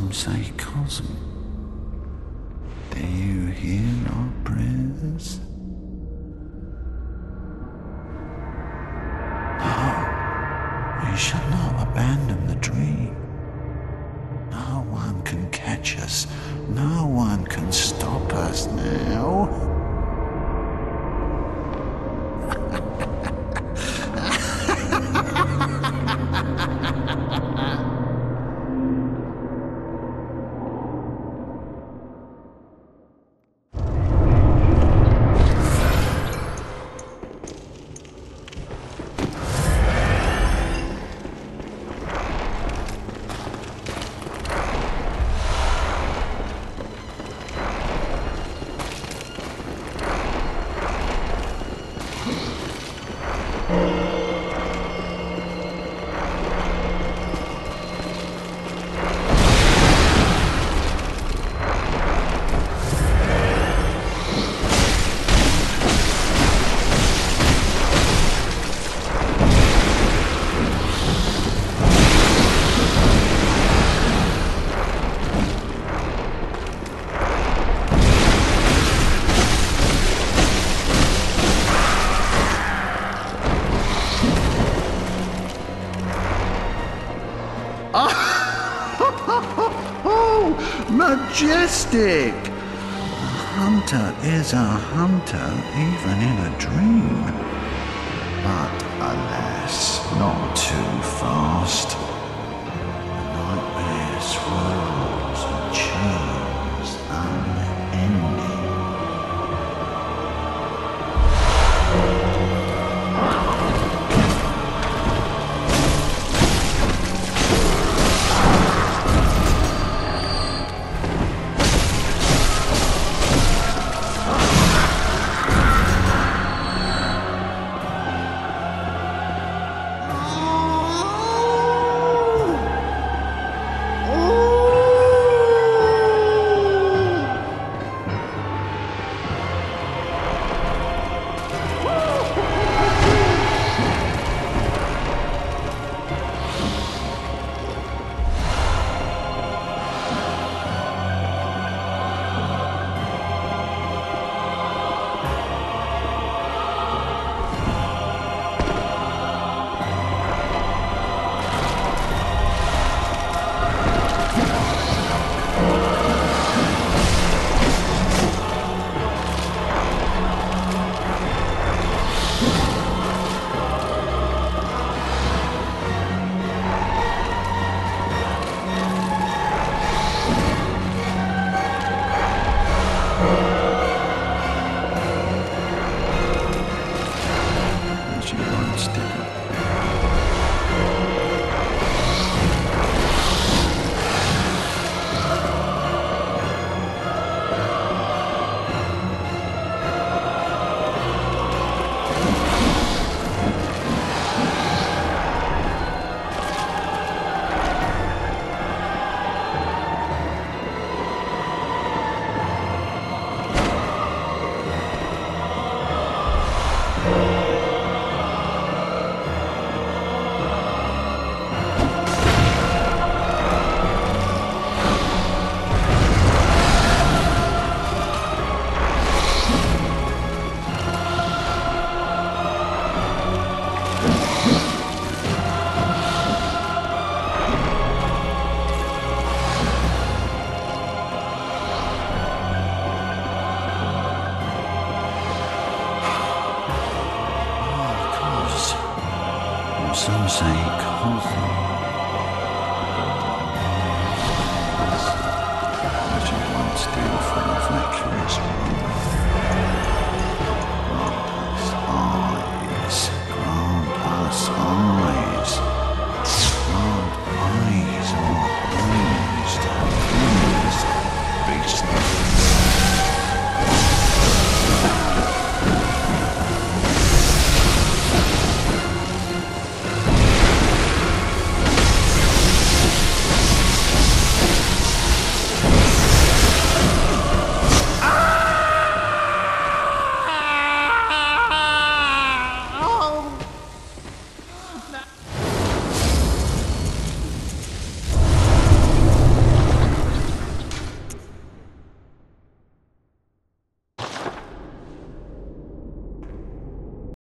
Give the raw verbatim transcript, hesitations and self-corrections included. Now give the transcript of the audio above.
Some say Cosm. Do you hear our prayers? No, we shall not abandon the dream. No one can catch us. No one can stop us now. Oh, majestic! A hunter is a hunter even in a dream. But alas, not too fast. The nightmare swirls and churns unending. Some say Cosm. Which it once did for the vacuous one. Grant us eyes, grant us eyes, grant eyes or eyes to please beast. Nah.